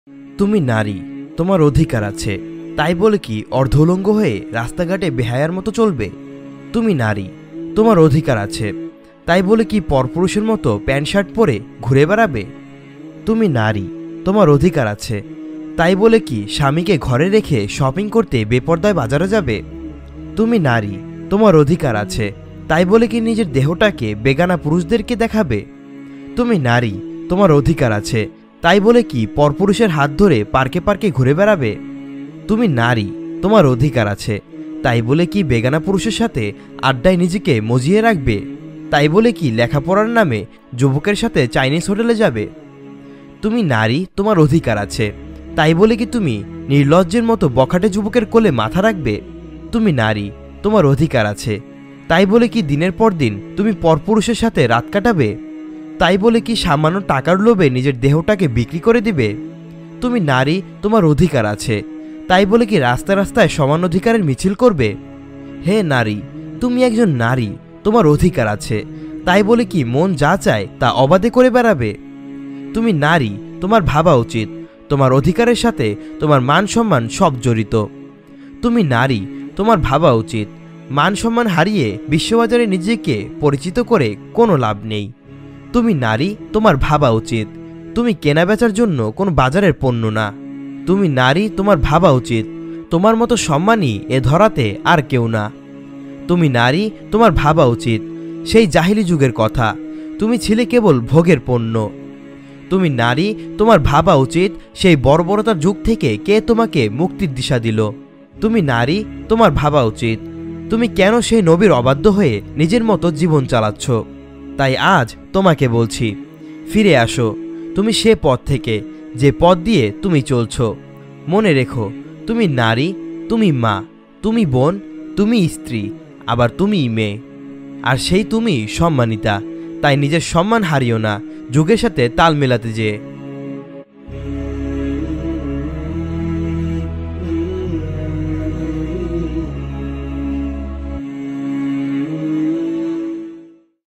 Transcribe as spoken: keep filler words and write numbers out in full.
তুমি নারী, তোমার অধিকার আছে, তাই বলে কি অর্ধউলঙ্গ হয়ে রাস্তাঘাটে বেহায়ার মতো চলবে? তুমি নারী, তোমার অধিকার আছে, তাই বলে কি পরপুরুষের মতো প্যান্ট শার্ট পরে ঘুরে বেড়াবে? তুমি নারী, তোমার অধিকার আছে, তাই বলে কি স্বামীকে ঘরে রেখে শপিং করতে বেপরদায় বাজারে যাবে? তুমি নারী, তোমার অধিকার আছে, তাই বলে কি নিজের দেহটাকে বেগানা পুরুষদেরকে দেখাবে? তুমি নারী, তোমার অধিকার আছে, তাই বলে কি পরপুরুষের হাত ধরে পার্কে পার্কে ঘুরে বেড়াবে? তুমি নারী, তোমার অধিকার আছে, তাই বলে কি বেগানা পুরুষের সাথে আড্ডায় নিজেকে মজিয়ে রাখবে? তাই বলে কি লেখাপড়ার নামে যুবকের সাথে চাইনিজ হোটেলে যাবে? তুমি নারী, তোমার অধিকার আছে, তাই বলে কি তুমি নির্লজ্জের মতো বখাটে যুবকের কোলে মাথা রাখবে? তুমি নারী, তোমার অধিকার আছে, তাই বলে কি দিনের পর দিন তুমি পরপুরুষের সাথে রাত কাটাবে? তাই বলে কি সামান্য টাকার লোভে নিজের দেহটাকে বিক্রি করে দিবে? তুমি নারী, তোমার অধিকার আছে, তাই বলে কি রাস্তায় রাস্তায় সমান অধিকারের মিছিল করবে? হে নারী, তুমি একজন নারী, তোমার অধিকার আছে, তাই বলে কি মন যা চায় তা অবাধে করে বেড়াবে? তুমি নারী, তোমার ভাবা উচিত, তোমার অধিকারের সাথে তোমার মান সম্মান সব জড়িত। তুমি নারী, তোমার ভাবা উচিত, মান সম্মান হারিয়ে বিশ্ববাজারে নিজেকে পরিচিত করে কোনো লাভ নেই। তুমি নারী, তোমার ভাবা উচিত, তুমি কেনা বেচার জন্য কোনো বাজারের পণ্য না। তুমি নারী, তোমার ভাবা উচিত, তোমার মতো সম্মানী এ ধরাতে আর কেউ না। তুমি নারী, তোমার ভাবা উচিত, সেই জাহিলি যুগের কথা, তুমি ছিলে কেবল ভোগের পণ্য। তুমি নারী, তোমার ভাবা উচিত, সেই বর্বরতার যুগ থেকে কে তোমাকে মুক্তির দিশা দিল। তুমি নারী, তোমার ভাবা উচিত, তুমি কেন সেই নবীর অবাধ্য হয়ে নিজের মতো জীবন চালাচ্ছ? তাই আজ তোমাকে বলছি, ফিরে আসো তুমি সে পথ থেকে যে পথ দিয়ে তুমি চলছ। মনে রেখো, তুমি নারী, তুমি মা, তুমি বোন, তুমি স্ত্রী, আবার তুমি মেয়ে, আর সেই তুমি সম্মানিতা। তাই নিজের সম্মান হারিও না যুগের সাথে তাল মেলাতে যেয়ে।